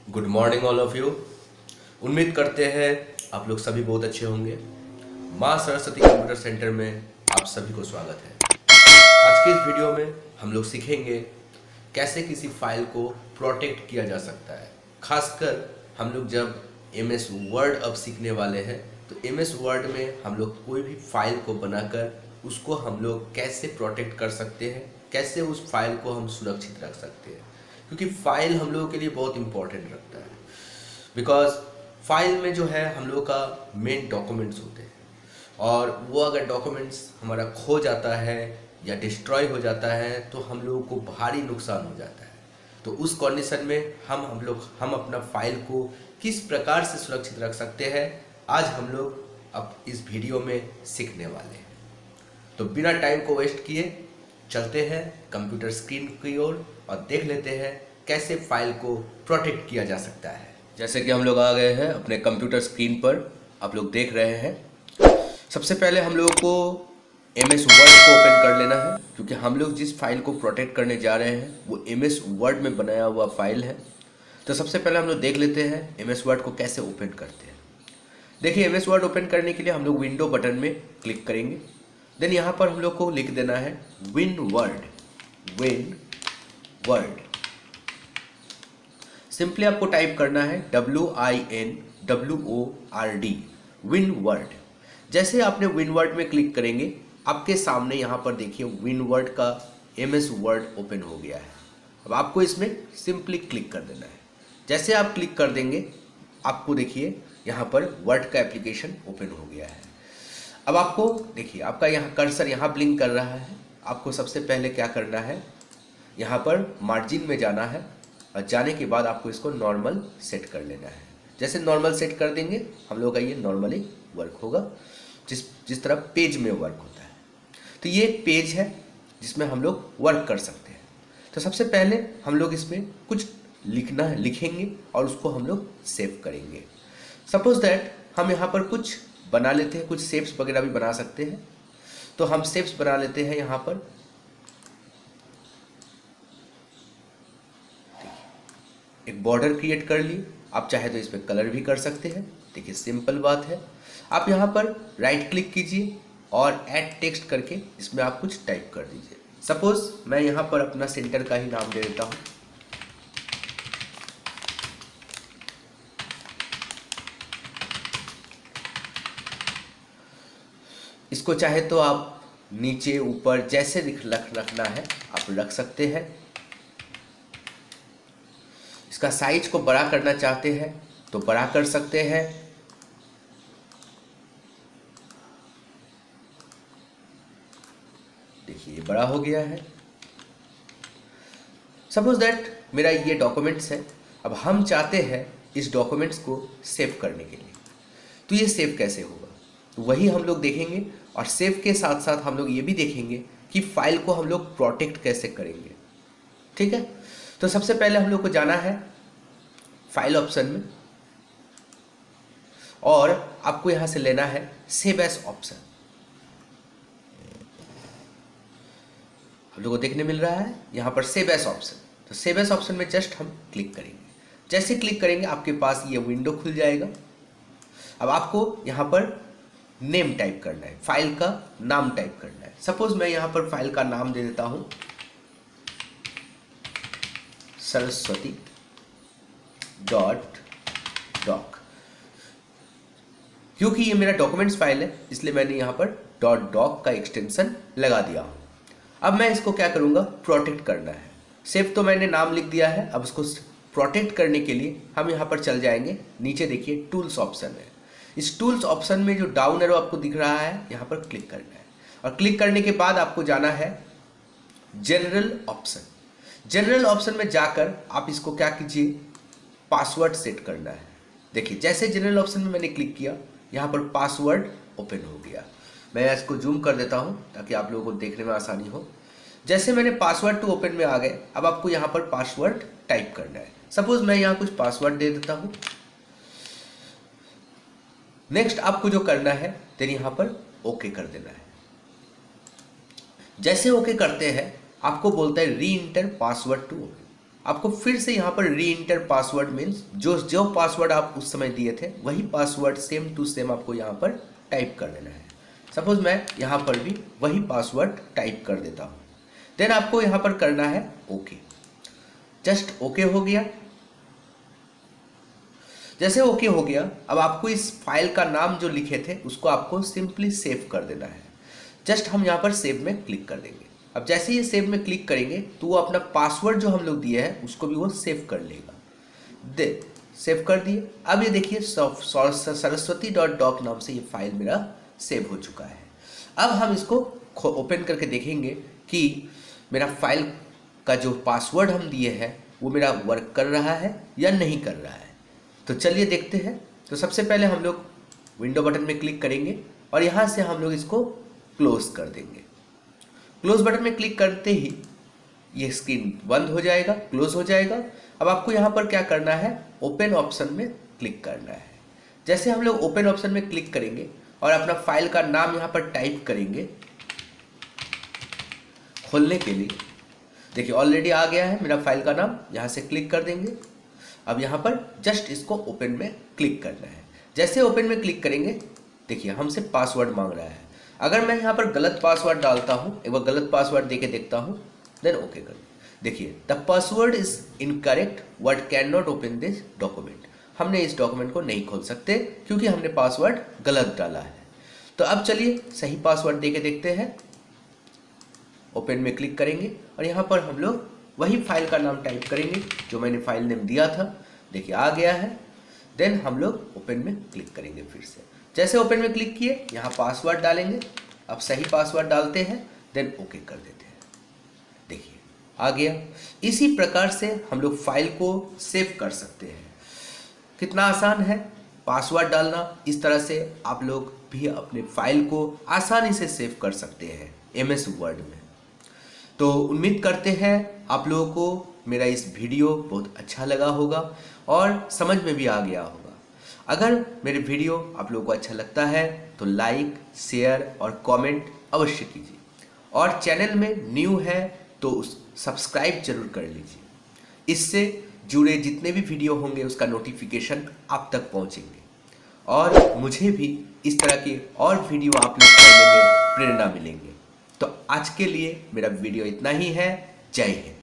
Good morning all of you. उम्मीद करते हैं आप लोग सभी बहुत अच्छे होंगे। माँ सरस्वती कंप्यूटर सेंटर में आप सभी को स्वागत है। आज के इस वीडियो में हम लोग सीखेंगे कैसे किसी फाइल को प्रोटेक्ट किया जा सकता है। खासकर हम लोग जब एमएस वर्ड अब सीखने वाले हैं तो एमएस वर्ड में हम लोग कोई भी फाइल को बनाकर उसको हम लोग कैसे प्रोटेक्ट कर सकते हैं, कैसे उस फाइल को हम सुरक्षित रख सकते हैं, क्योंकि फाइल हम लोगों के लिए बहुत इंपॉर्टेंट रखता है। बिकॉज फाइल में जो है हम लोग का मेन डॉक्यूमेंट्स होते हैं और वो अगर डॉक्यूमेंट्स हमारा खो जाता है या डिस्ट्रॉय हो जाता है तो हम लोगों को भारी नुकसान हो जाता है। तो उस कंडीशन में हम अपना फाइल को किस प्रकार से सुरक्षित रख सकते हैं, आज हम लोग अब इस वीडियो में सीखने वाले हैं। तो बिना टाइम को वेस्ट किए चलते हैं कंप्यूटर स्क्रीन की ओर और देख लेते हैं कैसे फाइल को प्रोटेक्ट किया जा सकता है। जैसे कि हम लोग आ गए हैं अपने कंप्यूटर स्क्रीन पर, आप लोग देख रहे हैं। सबसे पहले हम लोगों को एमएस वर्ड को ओपन कर लेना है, क्योंकि हम लोग जिस फाइल को प्रोटेक्ट करने जा रहे हैं वो एमएस वर्ड में बनाया हुआ फाइल है। तो सबसे पहले हम लोग देख लेते हैं एमएस वर्ड को कैसे ओपन करते हैं। देखिए, एमएस वर्ड ओपन करने के लिए हम लोग विंडो बटन में क्लिक करेंगे। देन यहाँ पर हम लोग को लिख देना है विन वर्ड। सिंपली आपको टाइप करना है WINWORD, विन वर्ड। जैसे आपने विन वर्ड में क्लिक करेंगे आपके सामने यहाँ पर देखिए विन वर्ड का एमएस वर्ड ओपन हो गया है। अब आपको इसमें सिंपली क्लिक कर देना है। जैसे आप क्लिक कर देंगे आपको देखिए यहाँ पर वर्ड का एप्लीकेशन ओपन हो गया है। अब आपको देखिए आपका यहाँ कर्सर यहाँ ब्लिंक कर रहा है। आपको सबसे पहले क्या करना है, यहाँ पर मार्जिन में जाना है और जाने के बाद आपको इसको नॉर्मल सेट कर लेना है। जैसे नॉर्मल सेट कर देंगे हम लोग का ये नॉर्मली वर्क होगा, जिस तरह पेज में वर्क होता है। तो ये एक पेज है जिसमें हम लोग वर्क कर सकते हैं। तो सबसे पहले हम लोग इसमें कुछ लिखेंगे और उसको हम लोग सेव करेंगे। सपोज दैट हम यहाँ पर कुछ बना लेते हैं, कुछ शेप्स वगैरह भी बना सकते हैं। तो हम शेप्स बना लेते हैं। यहाँ पर एक बॉर्डर क्रिएट कर लिए। आप चाहे तो इसमें कलर भी कर सकते हैं। देखिए सिंपल बात है। आप यहाँ पर राइट क्लिक कीजिए और ऐड टेक्स्ट करके इसमें आप कुछ टाइप कर दीजिए। सपोज मैं यहाँ पर अपना सेंटर का ही नाम दे देता हूँ। इसको चाहे तो आप नीचे ऊपर जैसे रखना है आप रख सकते हैं। इसका साइज को बड़ा करना चाहते हैं तो बड़ा कर सकते हैं। देखिए ये बड़ा हो गया है। सपोज दैट मेरा ये डॉक्यूमेंट्स है। अब हम चाहते हैं इस डॉक्यूमेंट्स को सेव करने के लिए, तो ये सेव कैसे होगा तो वही हम लोग देखेंगे। और सेव के साथ साथ हम लोग ये भी देखेंगे कि फाइल को हम लोग प्रोटेक्ट कैसे करेंगे। ठीक है, तो सबसे पहले हम लोग को जाना है फाइल ऑप्शन में और आपको यहां से लेना है सेव एज ऑप्शन। हम लोग को देखने मिल रहा है यहां पर सेव एज ऑप्शन। तो सेव एज ऑप्शन में जस्ट हम क्लिक करेंगे। जैसे क्लिक करेंगे आपके पास ये विंडो खुल जाएगा। अब आपको यहां पर नेम टाइप करना है, फाइल का नाम टाइप करना है। सपोज मैं यहां पर फाइल का नाम दे देता हूं सरस्वती .doc। क्योंकि ये मेरा डॉक्यूमेंट्स फाइल है इसलिए मैंने यहां पर .doc का एक्सटेंशन लगा दिया हूं। अब मैं इसको क्या करूंगा, प्रोटेक्ट करना है। सेव तो मैंने नाम लिख दिया है। अब इसको प्रोटेक्ट करने के लिए हम यहां पर चल जाएंगे। नीचे देखिए टूल्स ऑप्शन है। इस टूल्स ऑप्शन में जो डाउन एरो आपको दिख रहा है यहाँ पर क्लिक करना है और क्लिक करने के बाद आपको जाना है जनरल ऑप्शन। जनरल ऑप्शन में जाकर आप इसको क्या कीजिए, पासवर्ड सेट करना है। देखिए जैसे जनरल ऑप्शन में मैंने क्लिक किया यहाँ पर पासवर्ड ओपन हो गया। मैं इसको जूम कर देता हूँ ताकि आप लोगों को देखने में आसानी हो। जैसे मैंने पासवर्ड टू ओपन में आ गए, अब आपको यहाँ पर पासवर्ड टाइप करना है। सपोज मैं यहाँ कुछ पासवर्ड दे देता हूँ। नेक्स्ट आपको जो करना है देन यहाँ पर ओके कर देना है। जैसे ओके करते हैं आपको बोलता है री इंटर पासवर्ड टू ओपन। आपको फिर से यहाँ पर री इंटर पासवर्ड मीन्स जो पासवर्ड आप उस समय दिए थे वही पासवर्ड सेम टू सेम आपको यहाँ पर टाइप कर देना है। सपोज मैं यहाँ पर भी वही पासवर्ड टाइप कर देता हूँ। देन आपको यहाँ पर करना है ओके। जस्ट ओके हो गया। जैसे ओके हो गया, अब आपको इस फाइल का नाम जो लिखे थे उसको आपको सिंपली सेव कर देना है। जस्ट हम यहाँ पर सेव में क्लिक कर देंगे। अब जैसे ही सेव में क्लिक करेंगे तो वो अपना पासवर्ड जो हम लोग दिए हैं उसको भी वो सेव कर लेगा। दे सेव कर दिए। अब ये देखिए saraswati.doc नाम से ये फाइल मेरा सेव हो चुका है। अब हम इसको ओपन करके देखेंगे कि मेरा फाइल का जो पासवर्ड हम दिए हैं वो मेरा वर्क कर रहा है या नहीं कर रहा है। तो चलिए देखते हैं। तो सबसे पहले हम लोग विंडो बटन में क्लिक करेंगे और यहाँ से हम लोग इसको क्लोज कर देंगे। क्लोज बटन में क्लिक करते ही ये स्क्रीन बंद हो जाएगा, क्लोज हो जाएगा। अब आपको यहाँ पर क्या करना है, ओपन ऑप्शन में क्लिक करना है। जैसे हम लोग ओपन ऑप्शन में क्लिक करेंगे और अपना फाइल का नाम यहाँ पर टाइप करेंगे खोलने के लिए, देखिए ऑलरेडी आ गया है मेरा फाइल का नाम। यहाँ से क्लिक कर देंगे। अब यहाँ पर जस्ट इसको ओपन में क्लिक करना है। जैसे ओपन में क्लिक करेंगे देखिए हमसे पासवर्ड मांग रहा है। अगर मैं यहाँ पर गलत पासवर्ड डालता हूँ, एक बार गलत पासवर्ड देके देखता हूँ, देन ओके कर देखिए the password is incorrect, word cannot open this document. हमने इस डॉक्यूमेंट को नहीं खोल सकते क्योंकि हमने पासवर्ड गलत डाला है। तो अब चलिए सही पासवर्ड देके देखते हैं। ओपन में क्लिक करेंगे और यहाँ पर हम लोग वही फाइल का नाम टाइप करेंगे जो मैंने फाइल नेम दिया था। देखिए आ गया है। देन हम लोग ओपन में क्लिक करेंगे फिर से। जैसे ओपन में क्लिक किए यहाँ पासवर्ड डालेंगे। अब सही पासवर्ड डालते हैं, देन ओके कर देते हैं। देखिए आ गया। इसी प्रकार से हम लोग फाइल को सेव कर सकते हैं। कितना आसान है पासवर्ड डालना। इस तरह से आप लोग भी अपने फाइल को आसानी से सेव कर सकते हैं MS वर्ड में। तो उम्मीद करते हैं आप लोगों को मेरा इस वीडियो बहुत अच्छा लगा होगा और समझ में भी आ गया होगा। अगर मेरे वीडियो आप लोगों को अच्छा लगता है तो लाइक, शेयर और कमेंट अवश्य कीजिए। और चैनल में न्यू है तो सब्सक्राइब जरूर कर लीजिए। इससे जुड़े जितने भी वीडियो होंगे उसका नोटिफिकेशन आप तक पहुंचेंगे और मुझे भी इस तरह के और वीडियो अपलोड करने में प्रेरणा मिलेंगे। तो आज के लिए मेरा वीडियो इतना ही है। जय हिंद।